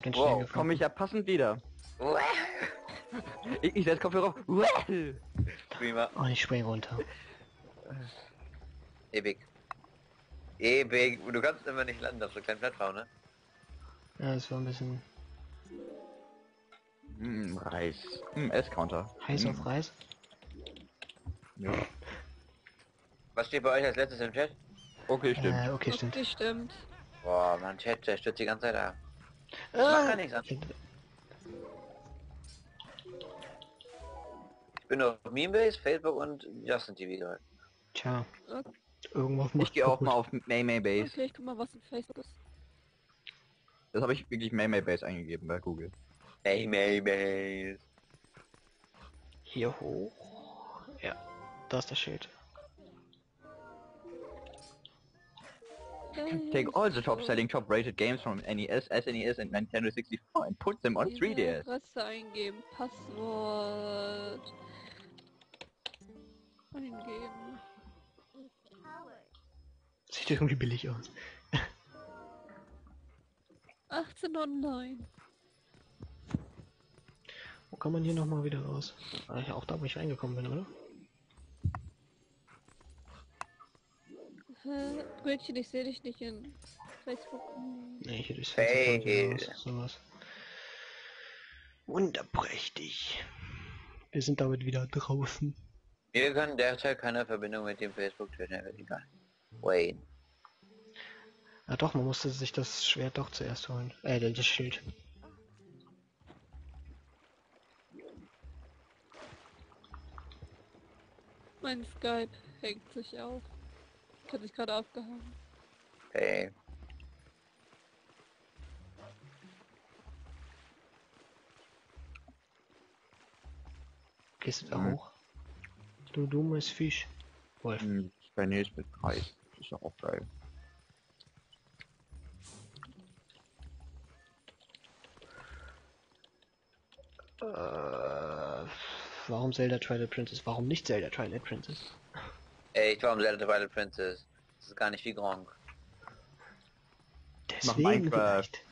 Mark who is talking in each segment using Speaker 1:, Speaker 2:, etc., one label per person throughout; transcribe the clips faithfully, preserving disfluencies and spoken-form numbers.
Speaker 1: Bin schnell
Speaker 2: Wow,
Speaker 1: geflogen.
Speaker 3: Komme ich ja passend wieder. Ich, ich setz Kopfhörer auf.
Speaker 2: Prima.
Speaker 1: Oh, ich spring runter.
Speaker 2: Ewig. Ewig. Du kannst immer nicht landen auf so kleinen Plattform, ne?
Speaker 1: Ja, es war ein bisschen
Speaker 3: Hm, Reis. Hm, S-Counter.
Speaker 1: heiß
Speaker 3: Hm.
Speaker 1: auf Reis.
Speaker 3: Ja.
Speaker 2: Was steht bei euch als letztes im Chat?
Speaker 3: Okay, stimmt.
Speaker 1: Äh, okay, stimmt.
Speaker 4: Okay, stimmt.
Speaker 2: Boah, mein Chat, der stürzt die ganze Zeit ab.
Speaker 1: Ah,
Speaker 2: Mach gar nichts an. Ich bin auf Memebase, Facebook und Justin T V gerade.
Speaker 1: Tja,
Speaker 4: Okay,
Speaker 1: irgendwas muss
Speaker 3: Ich gehe auch
Speaker 1: kaputt.
Speaker 3: mal auf May May Base.
Speaker 4: okay, ich guck mal, was in Facebook ist.
Speaker 3: Das habe ich wirklich May May Base eingegeben bei Google.
Speaker 2: May May Base.
Speaker 1: Hier hoch. Ja, da ist das Schild.
Speaker 3: Take all the top selling, top rated games from N E S, S N E S and Nintendo sixty-four and put them on three D S.
Speaker 4: Adresse eingeben, Passwort eingeben.
Speaker 1: Sieht irgendwie billig aus.
Speaker 4: achtzehn neun.
Speaker 1: Wo kann man hier nochmal wieder raus? Ah, ja, auch da, wo ich reingekommen bin, oder?
Speaker 4: Hä? Brötchen, ich sehe dich nicht in Facebook. Hm.
Speaker 1: Nee, hier durchs Fenster kann ich
Speaker 2: Fail.
Speaker 1: wieder raus. Sowas. Wunderprächtig. Wir sind damit wieder draußen.
Speaker 2: Wir können derzeit keine Verbindung mit dem Facebook-Chat, egal. Wait.
Speaker 1: Ah doch, man musste sich das Schwert doch zuerst holen. Äh, das Schild.
Speaker 4: Mein Skype hängt sich auf. Hat sich gerade aufgehangen.
Speaker 2: Hey.
Speaker 1: Gehst du da
Speaker 3: Mhm.
Speaker 1: hoch? Du dummes Fisch. Wolf.
Speaker 3: Hm, Chinese mit Reis. Das ist doch auch geil.
Speaker 1: Äh, warum Zelda Twilight Princess? Warum nicht Zelda Twilight Princess?
Speaker 2: Ey, ich war am Zelda Twilight Princess. Das ist gar nicht wie Gronk.
Speaker 1: Deswegen
Speaker 3: Minecraft.
Speaker 1: vielleicht.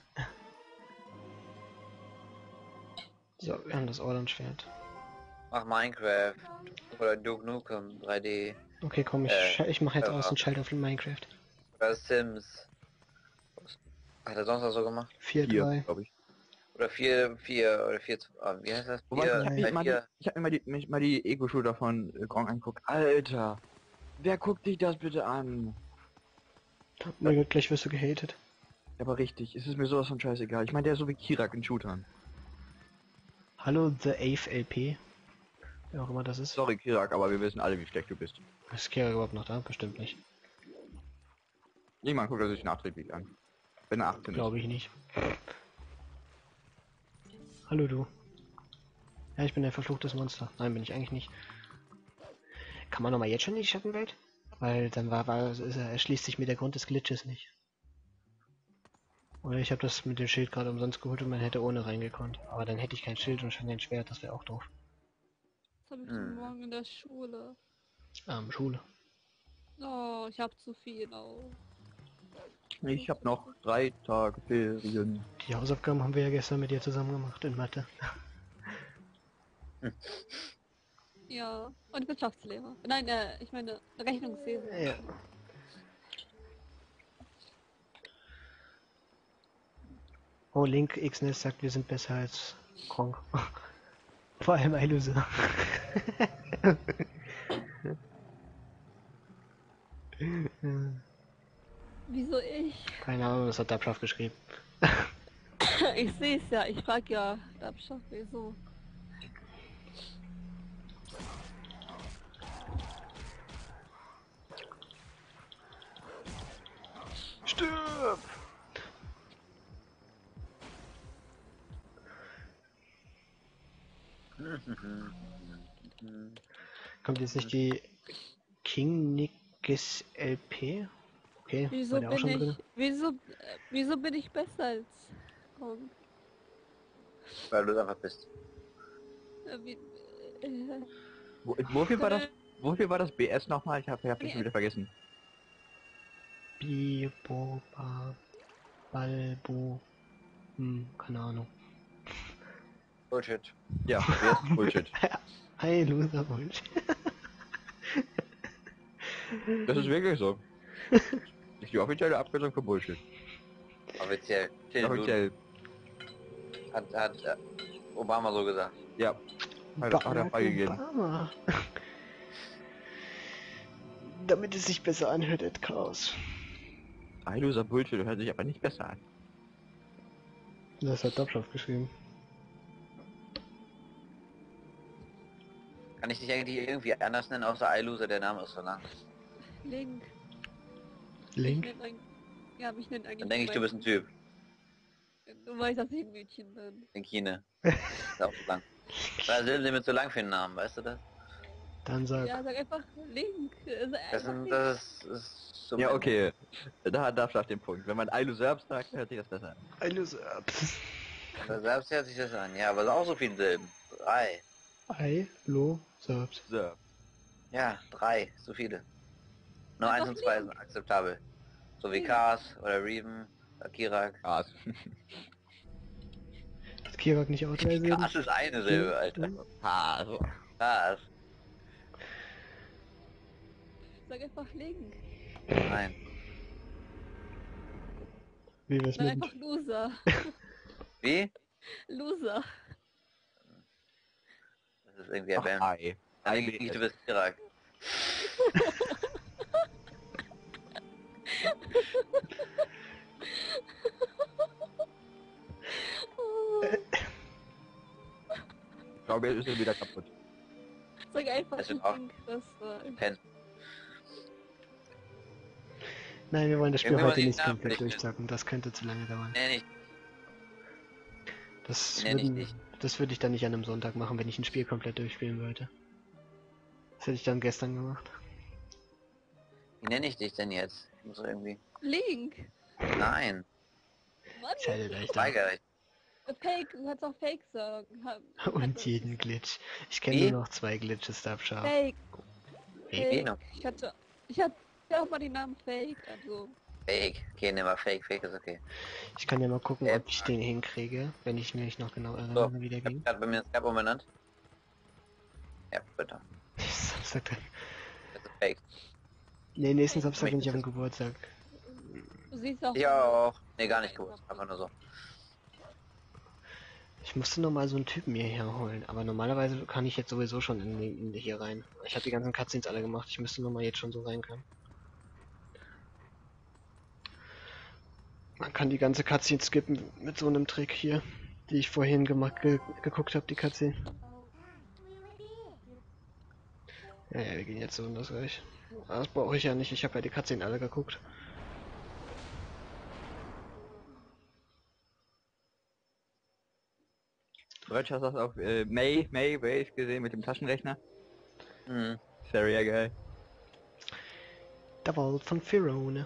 Speaker 1: So, wir haben das Ordnungsschwert.
Speaker 2: Mach Minecraft. Oder Duke Nukem drei D.
Speaker 1: Okay, komm, ich,
Speaker 2: Äh,
Speaker 1: scha- ich mache jetzt
Speaker 2: ja.
Speaker 1: aus und schalte auf Minecraft.
Speaker 2: Oder Sims. Hat er sonst noch so gemacht?
Speaker 1: vier,
Speaker 3: Hier,
Speaker 1: drei.
Speaker 3: glaube ich.
Speaker 2: Oder vier, vier, oder vier, ah, wie heißt das?
Speaker 3: Wobei,
Speaker 2: Vier,
Speaker 3: ich hab mir
Speaker 2: drei,
Speaker 3: mal die,
Speaker 2: vier.
Speaker 3: ich hab mir mal die, mich mal die Ego-Shooter von äh, Gronk angeguckt. Alter! Wer guckt sich das bitte an?
Speaker 1: Oh mein Gott, gleich wirst du gehatet.
Speaker 3: Ja, aber richtig, es ist mir sowas von scheißegal. Ich meine, der ist so wie Kirak in Shootern.
Speaker 1: Hallo, The Ave L P. Wer auch immer das ist.
Speaker 3: Sorry, Kirak, aber wir wissen alle, wie schlecht du bist.
Speaker 1: Ist Kira überhaupt noch da? Bestimmt nicht.
Speaker 3: Niemand guckt er sich nachträglich an. Wenn er achtzehn ist.
Speaker 1: Glaube ich nicht. Hallo du. Ja, ich bin ein verfluchtes Monster. Nein, bin ich eigentlich nicht. Kann man noch mal jetzt schon in die Schattenwelt? Weil dann war, war ist er, erschließt sich mir der Grund des Glitches nicht. Oder ich habe das mit dem Schild gerade umsonst geholt und man hätte ohne reingekonnt. Aber dann hätte ich kein Schild und schon kein Schwert, das wäre auch doof.
Speaker 4: Das habe ich
Speaker 2: Hm.
Speaker 4: morgen in der Schule.
Speaker 1: Ähm, Schule.
Speaker 4: Oh, ich habe zu viel auf.
Speaker 3: Ich habe noch drei Tage Ferien.
Speaker 1: Die Hausaufgaben haben wir ja gestern mit dir zusammen gemacht in Mathe.
Speaker 4: Ja, und Wirtschaftslehrer. Nein, äh, ich meine Rechnungswesen.
Speaker 1: Ja. Oh, Link X N S sagt, wir sind besser als Kronk. Vor allem Eiluser.
Speaker 4: Wieso ich?
Speaker 1: Keine Ahnung, das hat Dabschaft geschrieben.
Speaker 4: Ich sehe es ja, ich frag ja, Dabschaft, wieso?
Speaker 1: Stirb! Kommt jetzt nicht die King Nickes L P? Okay,
Speaker 4: Wieso
Speaker 1: war der auch
Speaker 4: bin
Speaker 1: schon
Speaker 4: ich,
Speaker 1: drin?
Speaker 4: wieso, äh, wieso bin ich besser als Kong?
Speaker 2: Weil du es einfach bist.
Speaker 4: Äh, wie, äh,
Speaker 3: Wo, wofür war das? Wofür war das B S nochmal? Ich habe hab das schon wieder vergessen.
Speaker 1: Bibo, Ba, Balbo, Hm, keine Ahnung.
Speaker 2: Bullshit.
Speaker 3: Ja, wer ist Bullshit?
Speaker 1: Hey, Loser Bullshit.
Speaker 3: Das ist wirklich so. Ist die offizielle Abkürzung für Bullshit.
Speaker 2: Offiziell. Till Bluten.
Speaker 3: Offiziell,
Speaker 2: Hat, hat äh, Obama so gesagt.
Speaker 3: ja. Hat, hat er
Speaker 1: Barack
Speaker 3: freigegeben.
Speaker 1: Obama. Damit es sich besser anhört, Ed Chaos.
Speaker 3: Ein loser Bullshit hört sich aber nicht besser an.
Speaker 1: Das hat Dobschoff geschrieben.
Speaker 2: Kann ich dich eigentlich irgendwie anders nennen, außer iLoser, der Name ist so lang.
Speaker 4: Link.
Speaker 1: Link?
Speaker 4: Ich nenn ein, ja, mich nennt eigentlich...
Speaker 2: Dann denke ich, du bist ein Typ.
Speaker 4: Du weißt, dass ich ein Mädchen bin.
Speaker 2: In China. Ist auch so lang. Zwei Silben sind mir zu lang für den Namen, weißt du das?
Speaker 1: Dann sag.
Speaker 4: Ja, sag einfach Link. Also
Speaker 2: Das,
Speaker 4: einfach
Speaker 2: sind,
Speaker 4: Link.
Speaker 2: das ist, ist so
Speaker 3: Ja,
Speaker 2: mein-
Speaker 3: okay. Da darf ich den Punkt. Wenn man I loser sagt, hört sich das besser an.
Speaker 1: Ein Loser.
Speaker 2: Aber selbst hört sich das an. Ja, aber auch so viele Silben. Drei.
Speaker 1: I, Lo, Serbs.
Speaker 3: So.
Speaker 2: Ja, drei. So viele. Nur eins
Speaker 4: Einfach
Speaker 2: und zwei
Speaker 4: Link.
Speaker 2: sind akzeptabel. So wie
Speaker 4: Link.
Speaker 2: Kars oder Reven oder Kirak.
Speaker 3: Krass.
Speaker 1: Ist Kirak nicht auch drei Silben?
Speaker 2: Kars ist eine Silbe, Alter.
Speaker 3: Ah, so.
Speaker 2: Kars.
Speaker 4: Sag einfach Link.
Speaker 2: Nein.
Speaker 1: Wie wär's
Speaker 4: Sag
Speaker 1: mit...
Speaker 4: einfach Loser.
Speaker 2: Wie?
Speaker 4: Loser.
Speaker 2: Das ist irgendwie
Speaker 3: Ach,
Speaker 2: erwähnt.
Speaker 3: Ei.
Speaker 2: Dann
Speaker 3: Ei,
Speaker 2: denke ich, du bist Kirak.
Speaker 3: Ich glaube, jetzt ist er wieder kaputt.
Speaker 4: Sag einfach
Speaker 2: Das wird auch-
Speaker 4: Link. Das war...
Speaker 2: Pen.
Speaker 1: Nein, wir wollen das Spiel
Speaker 2: Irgendwie muss
Speaker 1: heute
Speaker 2: ich
Speaker 1: nicht
Speaker 2: den Namen
Speaker 1: komplett
Speaker 2: verdichten.
Speaker 1: durchzocken. Das könnte zu lange dauern.
Speaker 2: Nee, nicht.
Speaker 1: Das
Speaker 2: Wie nenn ich
Speaker 1: würden,
Speaker 2: dich?
Speaker 1: das würde ich dann nicht an einem Sonntag machen, wenn ich ein Spiel komplett durchspielen wollte. Das hätte ich dann gestern gemacht.
Speaker 2: Wie nenne ich dich denn jetzt? Ich muss irgendwie...
Speaker 4: Link.
Speaker 2: Nein.
Speaker 4: Mann.
Speaker 1: Schaltet euch da.
Speaker 2: Weigere ich.
Speaker 4: Fake. Du kannst auch Fake sagen. Ha-
Speaker 1: Und
Speaker 4: kannst-
Speaker 1: jeden Glitch. Ich kenne
Speaker 2: Wie?
Speaker 1: nur noch zwei Glitches, da scharf.
Speaker 4: Fake.
Speaker 1: Fake.
Speaker 2: Fake.
Speaker 4: Ich hatte... Ich hatte auch mal den Namen Fake. Also...
Speaker 2: Fake. Okay, nimm mal Fake. Fake ist okay.
Speaker 1: Ich kann ja mal gucken,
Speaker 2: Äh,
Speaker 1: ob ich den hinkriege, wenn ich mich noch genau
Speaker 2: So,
Speaker 1: erinnere, wie der
Speaker 2: ich hab
Speaker 1: ging.
Speaker 2: gerade bei mir das Skype umbenannt. Ja, bitte.
Speaker 1: Samstag dann.
Speaker 2: Das ist Fake.
Speaker 1: Nee, nächsten Samstag
Speaker 2: Mich
Speaker 1: bin ich auf dem
Speaker 2: ist-
Speaker 1: Geburtstag.
Speaker 4: Du siehst auch...
Speaker 2: Ja auch. Nee, gar nicht gewusst. Einfach nur so.
Speaker 1: Ich musste noch mal so einen Typen mir herholen, aber normalerweise kann ich jetzt sowieso schon in, in hier rein. Ich habe die ganzen Cutscenes alle gemacht, ich müsste noch mal jetzt schon so rein können. Man kann die ganze Cutscene skippen mit so einem Trick hier, die ich vorhin gemacht ge geguckt habe, die Cutscene. Ja, ja, wir gehen jetzt so in das Reich. Das brauche ich ja nicht, ich habe ja die Cutscene alle geguckt.
Speaker 3: Deutsch hast du das auf äh, May, May Base gesehen mit dem Taschenrechner?
Speaker 2: Mhm.
Speaker 3: Sehr geil.
Speaker 1: Der Wald von Firone.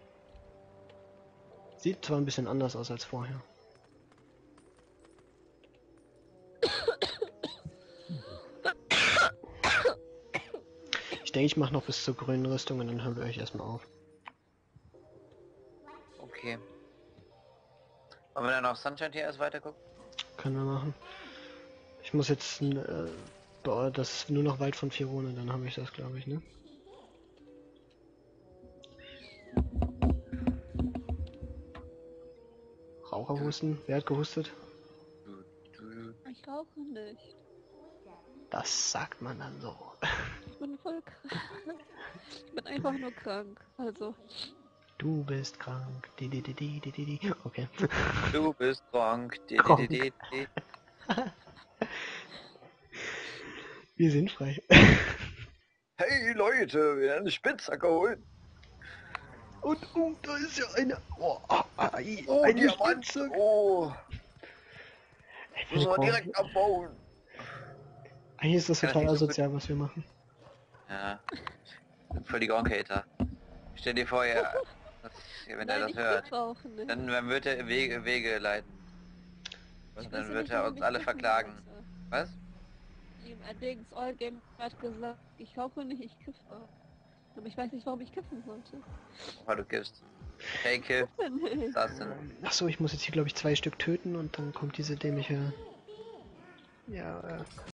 Speaker 1: Sieht zwar ein bisschen anders aus als vorher. Ich denke, ich mache noch bis zur grünen Rüstung und dann hören wir euch erstmal auf.
Speaker 2: Okay. Wollen wir dann auf Sunshine T S weitergucken?
Speaker 1: Können wir machen. Ich muss jetzt äh, boah, das ist nur noch Wald von Firone, dann habe ich das, glaube ich, ne? Raucherhusten? Wer hat gehustet?
Speaker 4: Ich rauche nicht.
Speaker 1: Das sagt man dann so.
Speaker 4: Ich bin voll krank. Ich bin einfach nur krank. Also...
Speaker 1: Du bist krank. Di, di, di, di, di, di, di. Okay.
Speaker 2: Du bist krank. Di,
Speaker 1: Krank.
Speaker 2: di, di, di, di.
Speaker 1: Wir sind frei.
Speaker 2: Hey Leute, wir haben eine Spitzhacke holen.
Speaker 1: Und oh, da ist ja eine. Oh, ah, ah, i-
Speaker 2: Oh,
Speaker 1: eine
Speaker 2: Diamant.
Speaker 1: Spitzhacke.
Speaker 2: Oh,
Speaker 1: Ey,
Speaker 2: müssen wir
Speaker 1: wir
Speaker 2: direkt
Speaker 1: brauchen-
Speaker 2: abbauen.
Speaker 1: Eigentlich ist das
Speaker 2: Kann das
Speaker 1: total
Speaker 2: nicht so gut-
Speaker 1: asozial, was wir machen.
Speaker 2: Ja. Für die Gronk-Hater. Stell dir vor, ja, dass, wenn er
Speaker 4: Nein,
Speaker 2: das
Speaker 4: ich
Speaker 2: hört,
Speaker 4: kiff auch nicht.
Speaker 2: dann, dann wird er Wege, Wege leiten.
Speaker 4: Ich
Speaker 2: Und
Speaker 4: weiß
Speaker 2: dann
Speaker 4: ja
Speaker 2: wird
Speaker 4: nicht,
Speaker 2: er
Speaker 4: warum
Speaker 2: uns
Speaker 4: ich
Speaker 2: alle
Speaker 4: kiffen
Speaker 2: verklagen.
Speaker 4: wollte.
Speaker 2: Was?
Speaker 4: Ihm allerdings All Game hat gesagt, ich rauche nicht, ich kiffe. Aber ich weiß nicht, warum ich kiffen wollte.
Speaker 2: Weil du gibst. Hey, Kill.
Speaker 4: Nee.
Speaker 2: Das denn?
Speaker 1: Achso, ich muss jetzt hier glaube ich zwei Stück töten und dann kommt diese dämliche... Ja, äh,